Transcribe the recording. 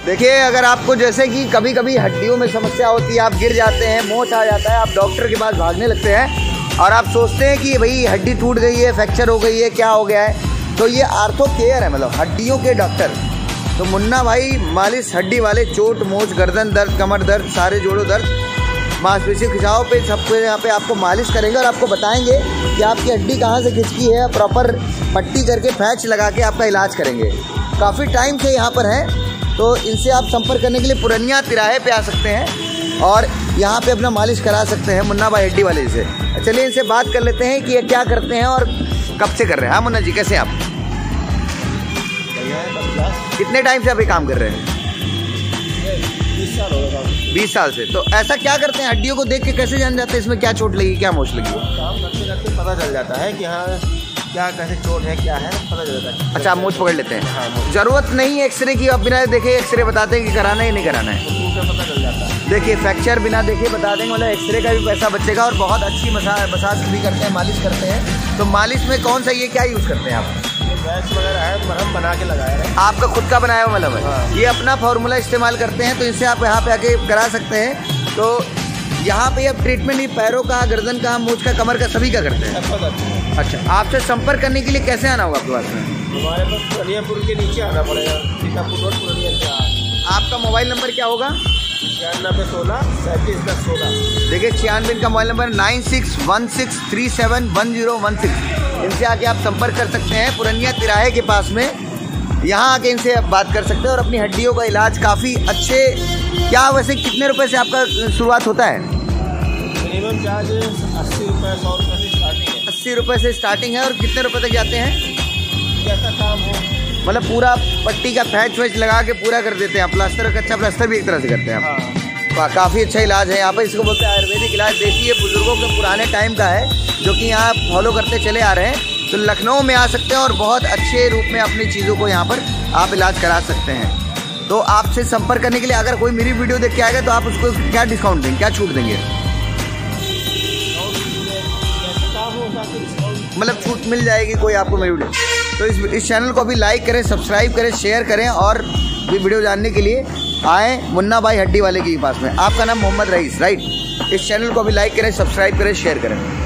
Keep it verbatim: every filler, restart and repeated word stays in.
देखिए, अगर आपको जैसे कि कभी कभी हड्डियों में समस्या होती है, आप गिर जाते हैं, मोच आ जाता है, आप डॉक्टर के पास भागने लगते हैं और आप सोचते हैं कि भाई हड्डी टूट गई है, फ्रैक्चर हो गई है, क्या हो गया है, तो ये आर्थो केयर है, मतलब हड्डियों के डॉक्टर। तो मुन्ना भाई मालिश हड्डी वाले, चोट मोच गर्दन दर्द कमर दर्द सारे जोड़ों दर्द मांसपेशी खिंचाव पे सबको यहाँ पे आपको मालिश करेंगे और आपको बताएंगे कि आपकी हड्डी कहाँ से खिंचती है, प्रॉपर पट्टी करके पैच लगा के आपका इलाज करेंगे। काफ़ी टाइम से यहाँ पर हैं, तो इनसे आप संपर्क करने के लिए पुरनिया तिराहे पे आ सकते हैं और यहाँ पे अपना मालिश करा सकते हैं मुन्ना भाई हड्डी वाले से। चलिए इनसे बात कर लेते हैं कि ये क्या करते हैं और कब से कर रहे हैं। हाँ मुन्ना जी, कैसे हैं आप? कितने टाइम से आप ये काम कर रहे हैं? बीस साल हो गए। बीस साल से। तो ऐसा क्या करते हैं, हड्डियों को देख के कैसे जान जाते हैं इसमें क्या चोट लगी, क्या मोच लगी? काम करते करते पता चल जाता है कि हाँ क्या कैसे चोट है, क्या है, पता चल जाता है। अच्छा, आप मोच पकड़ लेते हैं? हाँ, जरूरत नहीं है एक्सरे की, आप बिना देखे एक्सरे बताते हैं कि कराना है नहीं कराना है? पता चल जाता है। देखिए, फ्रैक्चर बिना देखे बता देंगे, मतलब एक्सरे का भी पैसा बचेगा और बहुत अच्छी मसाज मसाज भी करते हैं, मालिश करते हैं। तो मालिश में कौन सा ये क्या यूज़ करते हैं आप? गैस वगैरह है, मरहम बना के लगाया है। आपका खुद का बनाया हुआ मलहम है? हाँ। ये अपना फार्मूला इस्तेमाल करते हैं, तो इनसे आप यहाँ पे आके करा सकते हैं। तो यहाँ पे अब ट्रीटमेंट ही पैरों का, गर्दन का, मूंछ का, कमर का, सभी का करते हैं। अच्छा, आपसे संपर्क करने के लिए कैसे आना होगा आपके पास में? हमारे पास पुरनियापुर के नीचे आना पड़ेगा, सीतापुर रोड पुरनिया से। आपका मोबाइल नंबर क्या होगा? छियानवे सोलह सैंतीस दस सोलह। देखिए, छियानवे का mobile number nine six one six three seven one zero one six. इनसे आके आप संपर्क कर सकते हैं पुरनिया तिराहे के पास में। यहाँ आके इनसे आप बात कर सकते हैं और अपनी हड्डियों का इलाज काफ़ी अच्छे। क्या वैसे कितने रुपए से आपका शुरुआत होता है? मिनिमम चार्ज अस्सी रुपये सौ रुपये से स्टार्टिंग है। अस्सी रुपये से स्टार्टिंग है और कितने रुपए तक जाते हैं? जैसा काम हो, मतलब पूरा पट्टी का पैच वैच लगा के पूरा कर देते हैं। प्लास्टर का अच्छा प्लास्टर भी एक तरह से करते हैं आप? हाँ, काफ़ी अच्छा इलाज है यहाँ पर। इसको बोलते हैं आयुर्वेदिक इलाज। देसी ये बुजुर्गों के पुराने टाइम का है जो कि यहाँ फॉलो करते चले आ रहे हैं। तो लखनऊ में आ सकते हैं और बहुत अच्छे रूप में अपनी चीज़ों को यहाँ पर आप इलाज करा सकते हैं। तो आपसे संपर्क करने के लिए अगर कोई मेरी वीडियो देख के आएगा तो आप उसको क्या डिस्काउंट देंगे, क्या छूट देंगे? मतलब छूट मिल जाएगी कोई आपको मेरी वीडियो? तो इस इस चैनल को अभी लाइक करें, सब्सक्राइब करें, शेयर करें और भी वीडियो जानने के लिए आए मुन्ना भाई हड्डी वाले के पास में। आपका नाम मोहम्मद रईस, राइट? इस चैनल को अभी लाइक करें, सब्सक्राइब करें, शेयर करें।